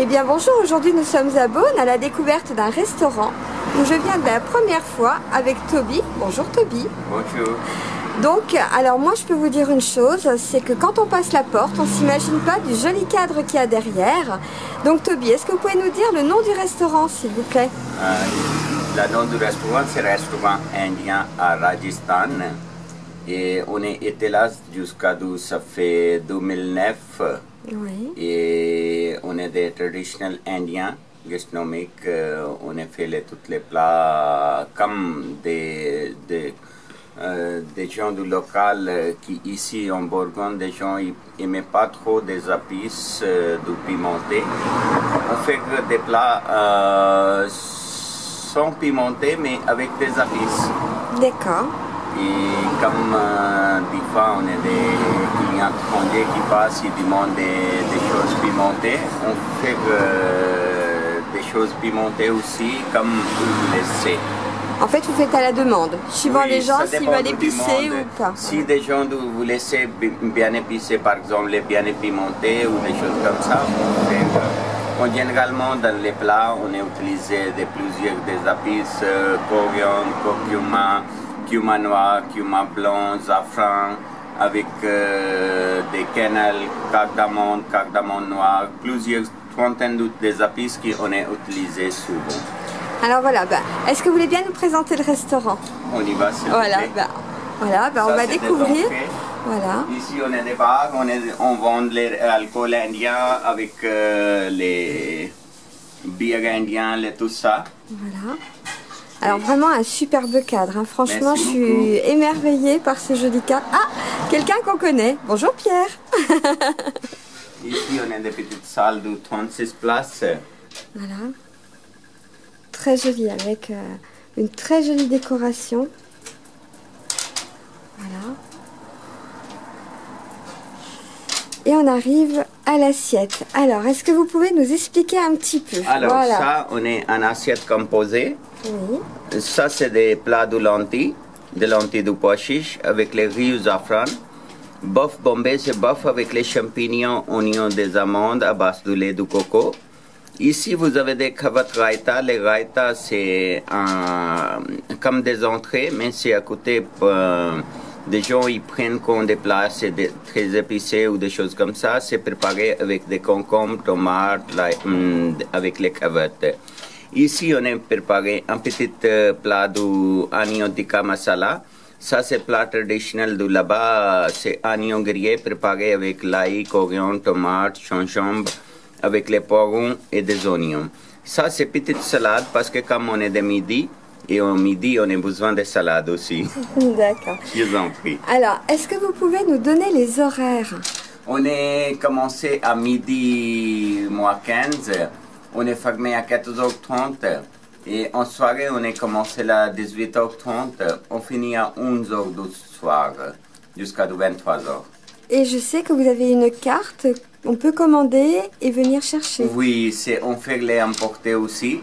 Eh bien bonjour, aujourd'hui nous sommes à Beaune à la découverte d'un restaurant où je viens de la première fois avec Toby. Bonjour Toby. Bonjour. Donc, alors moi je peux vous dire une chose, c'est que quand on passe la porte, on ne s'imagine pas du joli cadre qu'il y a derrière. Donc Toby, est-ce que vous pouvez nous dire le nom du restaurant s'il vous plaît? Le nom du restaurant, c'est Restaurant Indien à Rajasthan. Et on était là jusqu'à ça fait 2009. Oui. Et on est des traditionnels indiens gastronomiques. On a fait tous les plats comme des gens du local qui ici en Bourgogne, des gens n'aimaient pas trop des épices du pimenté. On fait des plats sans pimenté mais avec des épices. D'accord. Et comme des fois on a des clients étrangers qui passent, ils demandent des choses pimentées, on fait des choses pimentées aussi comme vous laissez. En fait, vous faites à la demande, suivant Oui, les gens ça s'ils dépend veulent du épicer monde. ou pas. Si des gens vous laissez bien épicé, par exemple, les bien épimentés ou des choses comme ça, on fait. Généralement, dans les plats, on a utilisé plusieurs des épices, coriandre, curcuma, cumin noir, cumin blanc, safran, avec des cannelle, cardamome noir, plusieurs trentaines des épices qu'on a utilisées souvent. Alors voilà, est-ce que vous voulez bien nous présenter le restaurant? On y va, s'il vous Voilà, plaît. on va découvrir. Voilà. Ici, on a des bars, on vend l'alcool indien avec les bières indiennes, tout ça. Voilà. Alors vraiment un superbe cadre, hein. Franchement Merci je suis émerveillée par ce joli cadre. Ah, quelqu'un qu'on connaît. Bonjour Pierre. Ici, on a des petites salles de 36 places. Voilà. Très joli, avec une très jolie décoration. Voilà. Et on arrive à l'assiette. Alors, est-ce que vous pouvez nous expliquer un petit peu? Alors, voilà. ça, on est en assiette composée. Oui. Ça, c'est des plats de lentilles de pois chiches avec les riz au safran. Bœuf bombay, c'est bœuf avec les champignons, oignons, des amandes à base de lait de coco. Ici, vous avez des carottes raita. Les raita, c'est comme des entrées, mais c'est à côté. Des gens ils prennent comme des plats, c'est très épicés ou des choses comme ça. C'est préparé avec des concombres, tomates, avec les carottes. Ici, on a préparé un petit plat d'oignon tikka masala. Ça, c'est plat traditionnel de là-bas. C'est oignon grillé préparé avec l'ail, coriandre, tomate, gingembre, avec les poivrons et des oignons. Ça, c'est petite salade parce que comme on est de midi, et au midi, on a besoin de salade aussi. D'accord. Je vous en prie. Alors, est-ce que vous pouvez nous donner les horaires? On est commencé à midi moins 15. On est fermé à 14h30. Et en soirée, on est commencé à 18h30. On finit à 11h du soir, jusqu'à 23h. Et je sais que vous avez une carte, on peut commander et venir chercher. Oui, on fait les emporter aussi.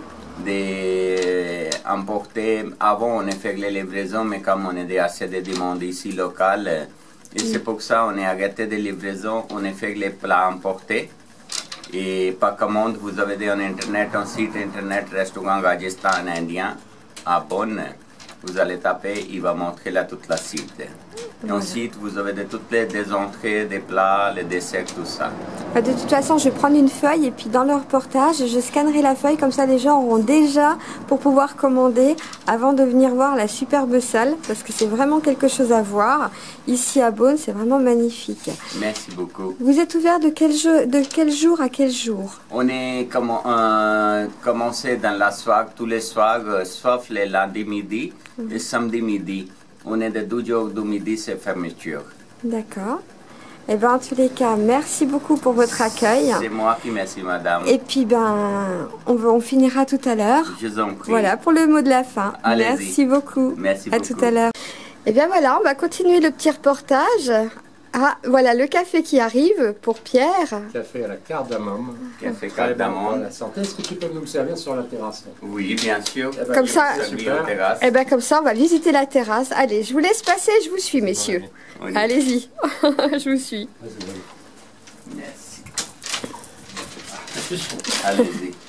Emporter, avant on a fait les livraisons, mais comme on a assez de demandes ici locales, et c'est pour ça qu'on a arrêté les livraisons, on a fait les plats emportés. Et par commande, vous avez un site internet restaurant Rajasthan Indien à Beaune. Vous allez taper, il va montrer là toute la site. Et ensuite, vous avez toutes les des entrées, des plats, les desserts, tout ça. De toute façon, je vais prendre une feuille et puis dans le reportage, je scannerai la feuille, comme ça les gens auront déjà pour pouvoir commander avant de venir voir la superbe salle, parce que c'est vraiment quelque chose à voir. Ici à Beaune, c'est vraiment magnifique. Merci beaucoup. Vous êtes ouvert de quel jour à quel jour? On est commencé dans la soirée, tous les soirs, sauf les lundis midi et samedi midi. On est de 12 jours du midi, c'est fermeture. D'accord. Eh bien, en tous les cas, merci beaucoup pour votre accueil. C'est moi qui merci, madame. Et puis, on finira tout à l'heure. Je vous en prie. Voilà, pour le mot de la fin. Merci beaucoup. Merci beaucoup. À tout à l'heure. Et bien voilà, on va continuer le petit reportage. Ah, voilà le café qui arrive pour Pierre. Café à la cardamome. Café cardamome. La santé. Est-ce que tu peux nous le servir sur la terrasse? Oui, bien sûr. Eh ben, comme ça, comme ça, on va visiter la terrasse. Allez, je vous laisse passer, je vous suis, messieurs. Oui. Allez-y, je vous suis. Merci. Allez-y.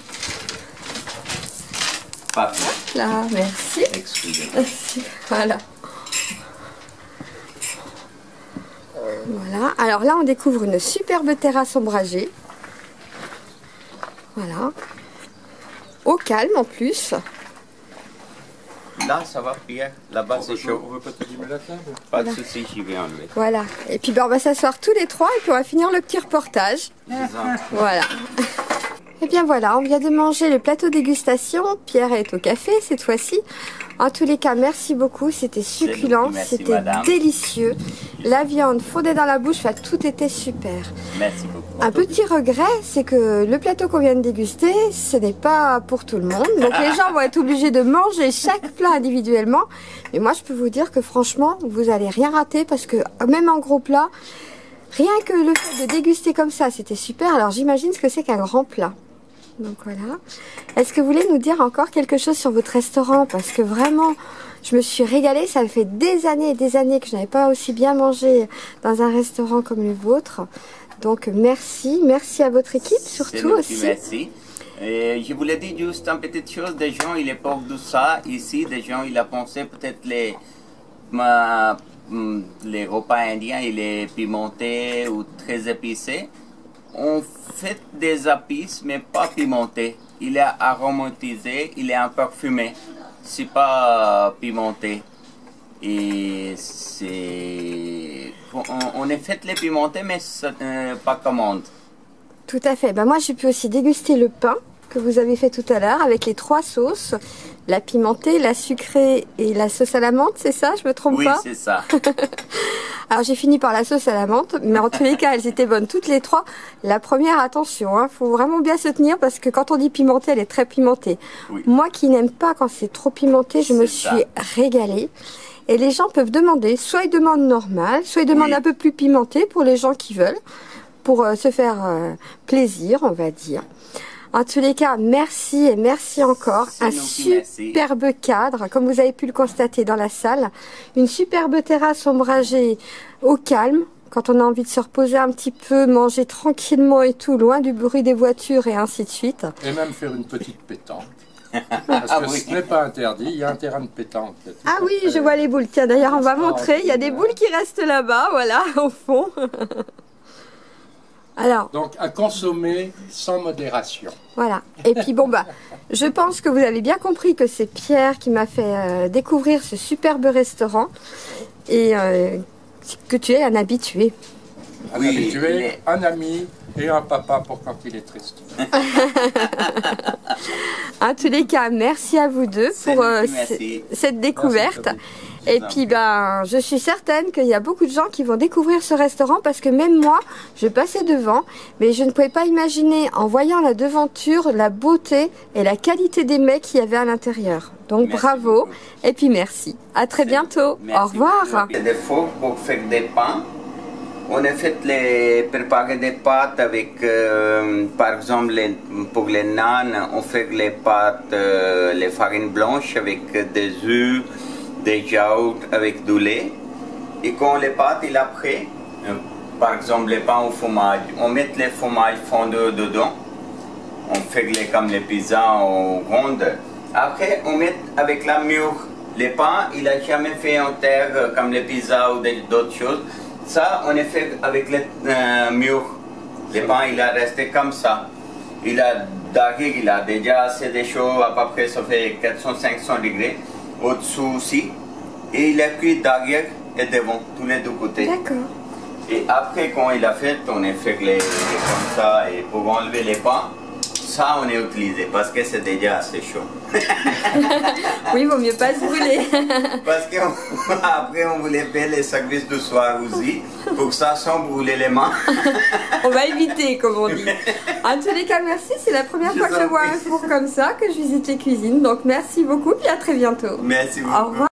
Parfait. Là, merci. Excusez-moi. Voilà. Voilà. Alors là, on découvre une superbe terrasse ombragée. Voilà. Au calme en plus. Là, ça va, Pierre. Là-bas, c'est chaud. On veut pas t'allumer la table? Pas de souci, j'y vais enlever. Voilà. Et puis ben, on va s'asseoir tous les trois et puis on va finir le petit reportage. Voilà. Et bien voilà, on vient de manger le plateau dégustation. Pierre est au café cette fois-ci. En tous les cas, merci beaucoup. C'était succulent, c'était délicieux. La viande fondait dans la bouche, enfin, tout était super. Merci beaucoup. Un petit regret, c'est que le plateau qu'on vient de déguster, ce n'est pas pour tout le monde. Donc les gens vont être obligés de manger chaque plat individuellement. Mais moi, je peux vous dire que franchement, vous allez rien rater parce que même en gros plat, rien que le fait de déguster comme ça, c'était super. Alors j'imagine ce que c'est qu'un grand plat. Donc voilà. Est-ce que vous voulez nous dire encore quelque chose sur votre restaurant? Parce que vraiment, je me suis régalée. Ça fait des années et des années que je n'avais pas aussi bien mangé dans un restaurant comme le vôtre. Donc merci. Merci à votre équipe surtout aussi. Merci. Je voulais dire juste une petite chose. Des gens, il est pas de ça ici. Des gens, il a pensé peut-être les repas indiens, il est pimenté ou très épicé. On fait des épices, mais pas pimenté. Il est aromatisé, il est un parfumé. C'est pas pimenté. Et c'est... On est fait les pimentés, mais pas commande. Tout à fait. Ben moi, j'ai pu aussi déguster le pain que vous avez fait tout à l'heure avec les 3 sauces. La pimentée, la sucrée et la sauce à la menthe, c'est ça? Je me trompe pas? Oui, c'est ça. Alors j'ai fini par la sauce à la menthe, mais en tous les cas, elles étaient bonnes toutes les 3. La première, attention, hein, faut vraiment bien se tenir parce que quand on dit pimentée, elle est très pimentée. Oui. Moi qui n'aime pas quand c'est trop pimenté, je me suis régalée. Et les gens peuvent demander, soit ils demandent normal, soit ils demandent un peu plus pimenté pour les gens qui veulent, pour se faire plaisir, on va dire. En tous les cas, merci et merci encore. Un superbe cadre, comme vous avez pu le constater dans la salle. Une superbe terrasse ombragée au calme, quand on a envie de se reposer un petit peu, manger tranquillement et tout, loin du bruit des voitures et ainsi de suite. Et même faire une petite pétanque. Parce que ce n'est pas interdit, il y a un terrain de pétanque. Ah oui, je vois les boules. Tiens, d'ailleurs, on va montrer. Il y a des boules qui restent là-bas, voilà, au fond. Alors, donc à consommer sans modération. Voilà. Et puis bon bah, je pense que vous avez bien compris que c'est Pierre qui m'a fait découvrir ce superbe restaurant et que tu es un habitué. Un habitué, un ami et un papa pour quand il est triste. En tous les cas, merci à vous deux pour cette découverte. Et puis ben, je suis certaine qu'il y a beaucoup de gens qui vont découvrir ce restaurant parce que même moi, je passais devant, mais je ne pouvais pas imaginer en voyant la devanture, la beauté et la qualité des mets qu'il y avait à l'intérieur. Donc bravo et puis merci. À très bientôt. Au revoir. Il y a des fours pour faire des pains. On a fait préparer des pâtes avec, par exemple, pour les nanes, on fait les pâtes, les farines blanches avec des œufs, des yaourts avec du lait. Et quand les pâtes il a prêt, par exemple les pains au fromage, on met les fromages fondus dedans. On fait comme les pizzas en ronde. Après, on met avec la mûre. Les pains, il n'a jamais fait en terre comme les pizzas ou d'autres choses. Ça, on est fait avec les mûres. Les pains, il a resté comme ça. Il a déjà assez de chaud, à peu près, ça fait 400-500 degrés. Au-dessous aussi. Et il a cuit derrière et devant, tous les deux côtés. D'accord. Et après, quand il a fait, on a fait comme ça. Et pour enlever les pains, ça, on a utilisé parce que c'est déjà assez chaud. Oui, il vaut mieux pas se brûler. Parce qu'après, on voulait faire les services du soir aussi, pour ça, sans brûler les mains. On va éviter, comme on dit. En tous les cas, merci. C'est la première fois que je vois un four comme ça, que je visite les cuisines. Donc, merci beaucoup, puis à très bientôt. Merci beaucoup. Au revoir.